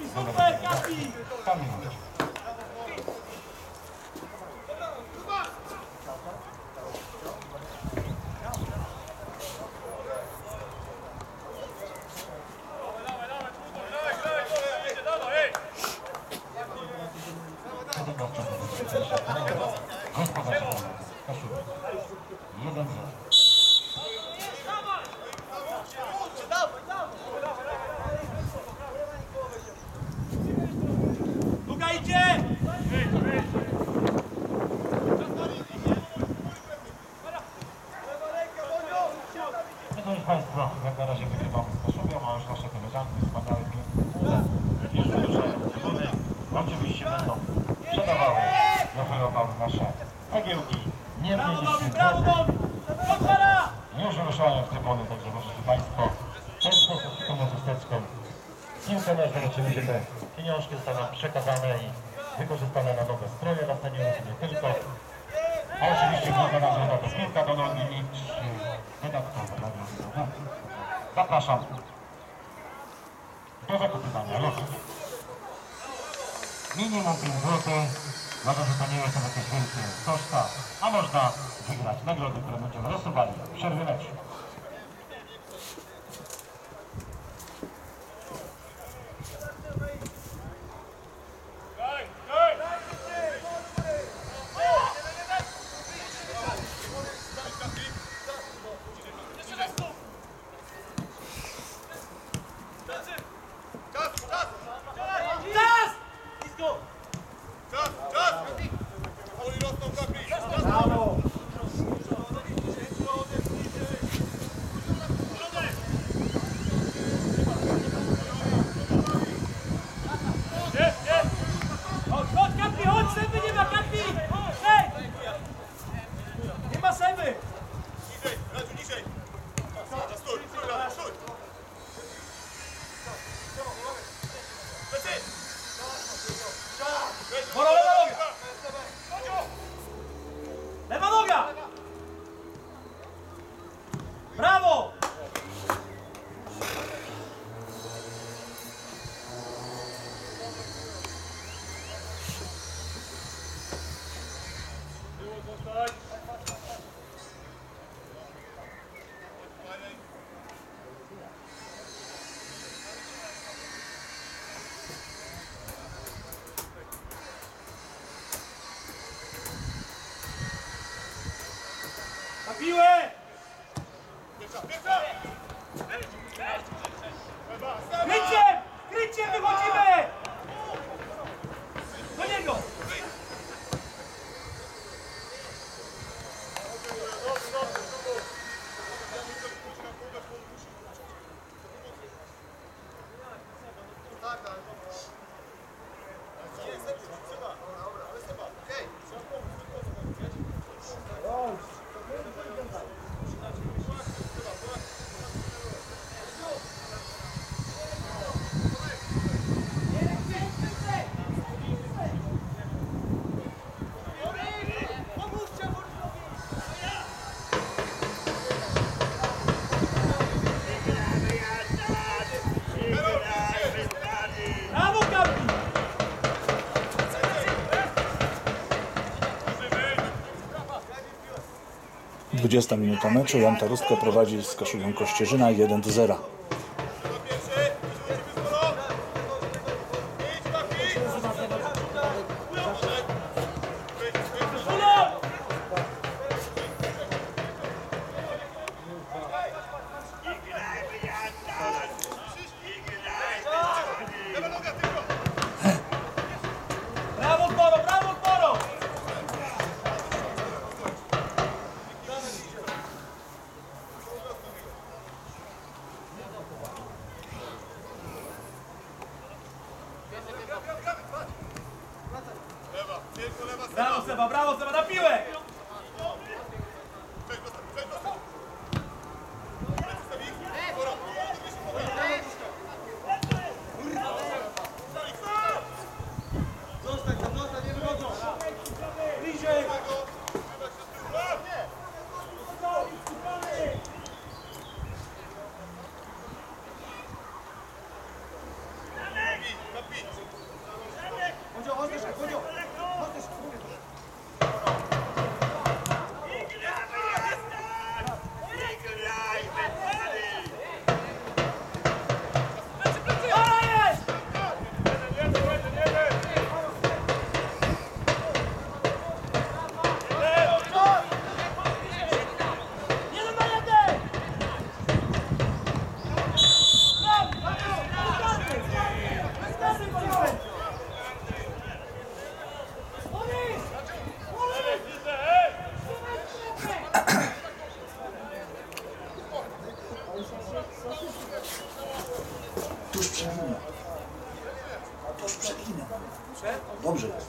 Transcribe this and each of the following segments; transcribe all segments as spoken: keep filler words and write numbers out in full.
Kapi, super, Kapi! Kamil. jeden zero. Długa idzie! Szanowni Państwo, jak na razie wygrywamy z Kaszubią, a już nasze koleżanki wspaniałe pieniądze już wyruszają z trybuny. Oczywiście będą sprzedawały i oferowały nasze cegiełki. Nie Brawo, mieliśmy Bobby, brawo, Bobby! Już wyruszają w trybuny, także możecie Państwo w ten sposób taką chusteczką piłkę nożną, oczywiście te pieniążki zostaną przekazane i wykorzystane na nowe stroje na stadionie, nie tylko. A oczywiście główna nagroda to piłka do nogi i dodatkowa nagroda. Zapraszam do zakupywania losów. Minimum pięć złotych. Uważam, że to nie jest jakieś wielkie koszta, a można wygrać nagrody, które będziemy losowali w przerwie meczu. Lewa noga! Brawo! Na piłę! Kryciem! Kryciem wychodzimy! Do niego! Brawo, Kapi! dwudziesta minuta meczu. Jan Tarustka prowadzi z Kaszubią Kościerzyna jeden do zera. Brawo, Toro, brawo, Toro! Brawo, Seba, brawo, Seba, na piłę! Bliżej! Dobrze jest.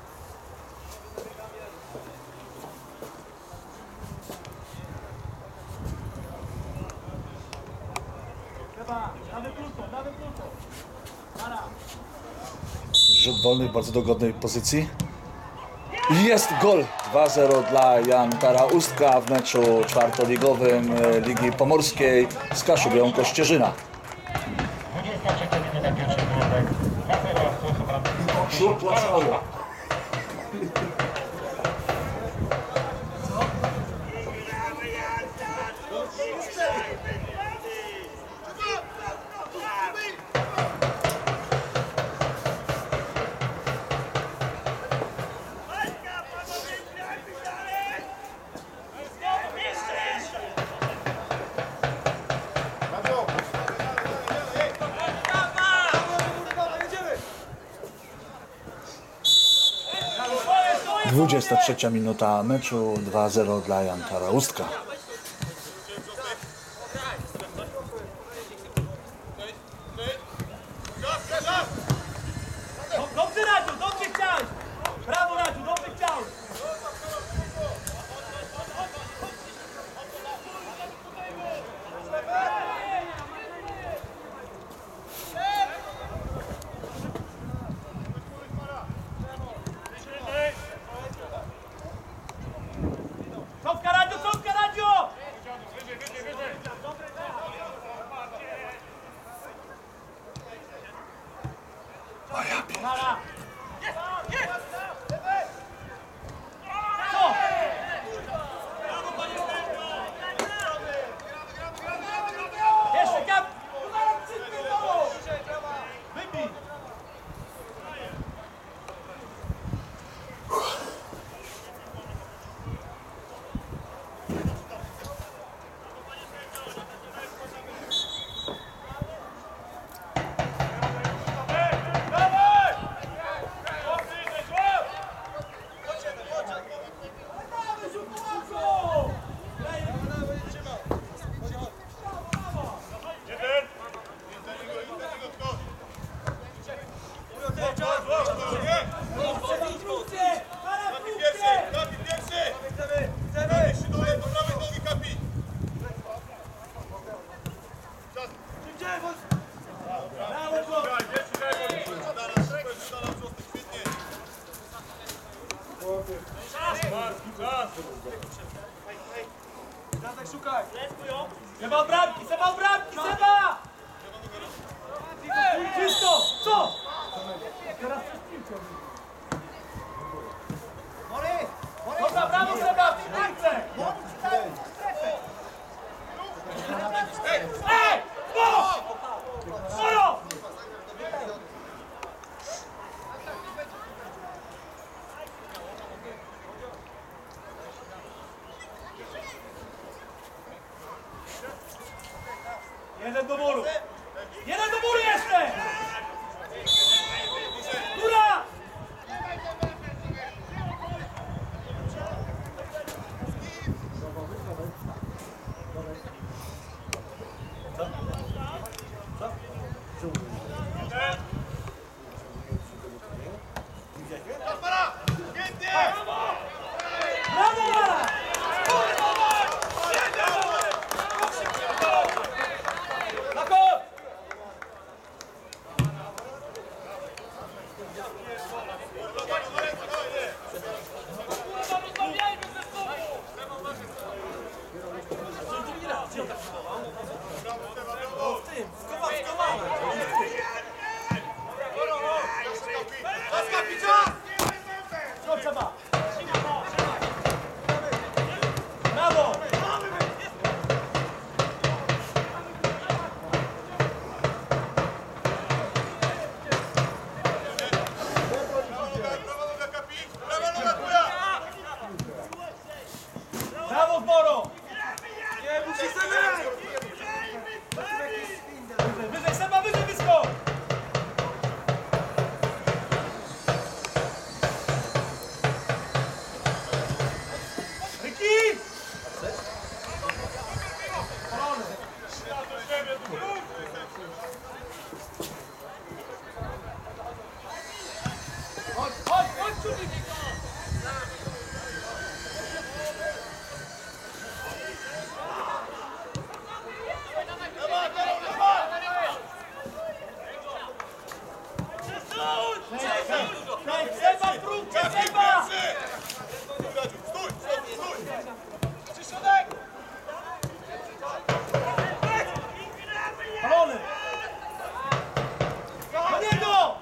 Seba, nawet krótko, nawet krótko. Mara. Rzut wolny w bardzo dogodnej pozycji. I jest gol! dwa zero dla Jantara Ustka w meczu czwartoligowym Ligi Pomorskiej z Kaszubią Kościerzyna. dwudziesta trzecia minuta pierwszy połowy. dwa zero. dwudziesta trzecia minuta meczu, dwa zero dla Jantara Ustka. Dobrze Radziu, dobrze chciałeś. Brawo Radziu, dobrze chciałeś. Cofka Radziu, cofka Radziu! Mara! Co? Jeszcze kap! Wybij! Seba bramki, Seba bramki, Seba! Czysto! Co? Teraz przez piłkę. Dobra, brawo Seba, w piłce! Ej! No! Moro! Jeden do muru! Jeden do muru jeszcze! Góra! Brawo, Mara! Na kod! Co trzeba? Brawo! Brawo, Kapi! Brawo, Seba, wróćcie, Seba! Palony! Do niego!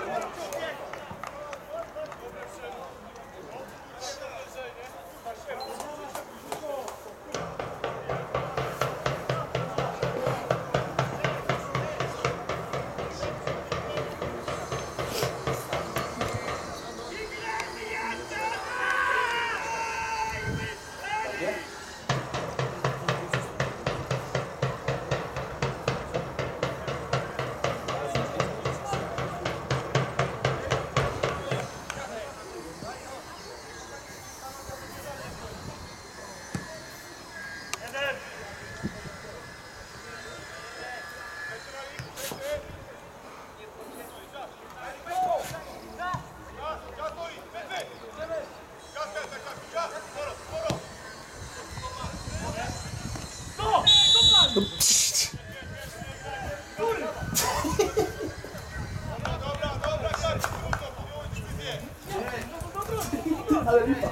Ale lipa.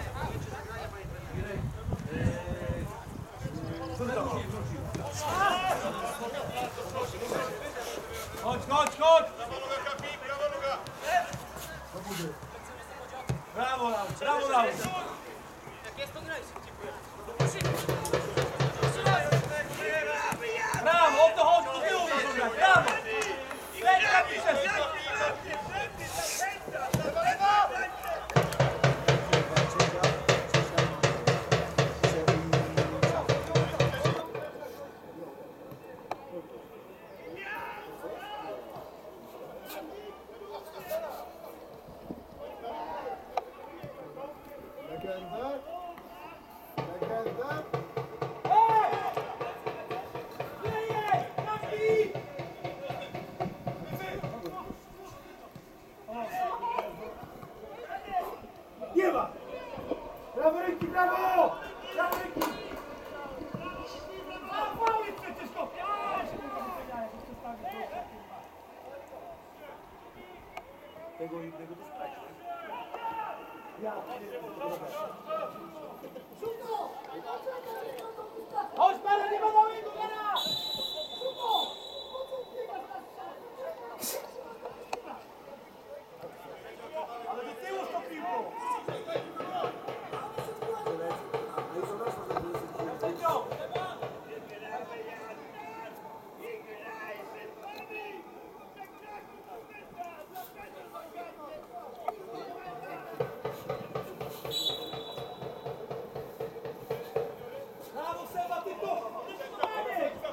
Chodź, chodź, chodź! Brawo, Laura, brawo, Laura! Brawo, o to chodź, do tyłu muszą grać, brawo! Ręka pisze! Legenda. Legenda. Nie ma! Prawo ręki, brawo! Prawo ręki! Mały przecież to! Tego innego to sprawdź. Chodź, pana, nie ma małego, pana! Ale do tyłu z tą piłką! Sędzio! Brawo, Seba, ty tu!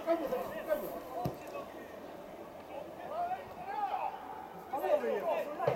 Panowie,